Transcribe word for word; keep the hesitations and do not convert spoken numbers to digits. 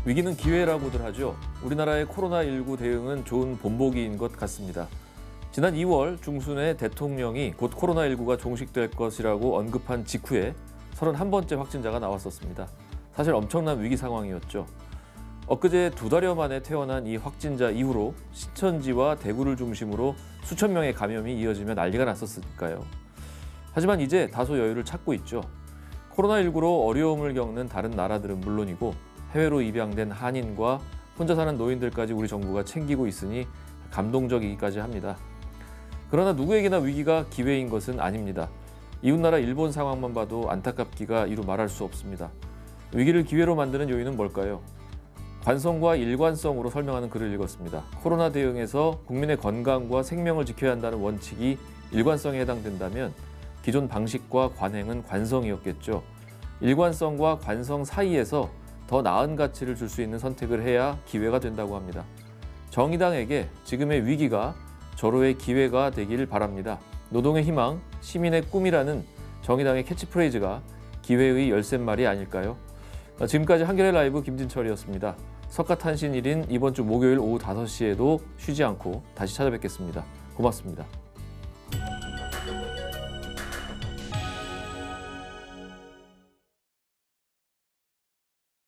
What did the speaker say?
위기는 기회라고들 하죠. 우리나라의 코로나십구 대응은 좋은 본보기인 것 같습니다. 지난 이월 중순에 대통령이 곧 코로나십구가 종식될 것이라고 언급한 직후에 서른한 번째 확진자가 나왔었습니다. 사실 엄청난 위기 상황이었죠. 엊그제 두 달여 만에 퇴원한 이 확진자 이후로 신천지와 대구를 중심으로 수천 명의 감염이 이어지며 난리가 났었으니까요. 하지만 이제 다소 여유를 찾고 있죠. 코로나십구로 어려움을 겪는 다른 나라들은 물론이고 해외로 입양된 한인과 혼자 사는 노인들까지 우리 정부가 챙기고 있으니 감동적이기까지 합니다. 그러나 누구에게나 위기가 기회인 것은 아닙니다. 이웃나라 일본 상황만 봐도 안타깝기가 이루 말할 수 없습니다. 위기를 기회로 만드는 요인은 뭘까요? 관성과 일관성으로 설명하는 글을 읽었습니다. 코로나 대응에서 국민의 건강과 생명을 지켜야 한다는 원칙이 일관성에 해당된다면 기존 방식과 관행은 관성이었겠죠. 일관성과 관성 사이에서 더 나은 가치를 줄 수 있는 선택을 해야 기회가 된다고 합니다. 정의당에게 지금의 위기가 절호의 기회가 되길 바랍니다. 노동의 희망, 시민의 꿈이라는 정의당의 캐치프레이즈가 기회의 열쇠말이 아닐까요? 지금까지 한겨레 라이브 김진철이었습니다. 석가탄신일인 이번 주 목요일 오후 다섯 시에도 쉬지 않고 다시 찾아뵙겠습니다. 고맙습니다.